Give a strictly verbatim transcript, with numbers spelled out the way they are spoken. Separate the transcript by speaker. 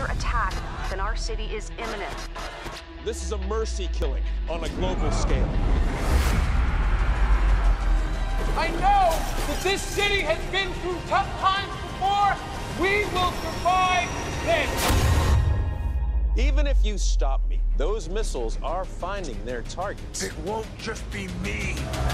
Speaker 1: attack, then our city is imminent.
Speaker 2: This is a mercy killing on a global scale.
Speaker 3: I know that this city has been through tough times before. We will survive this.
Speaker 2: Even if you stop me, those missiles are finding their targets.
Speaker 4: It won't just be me.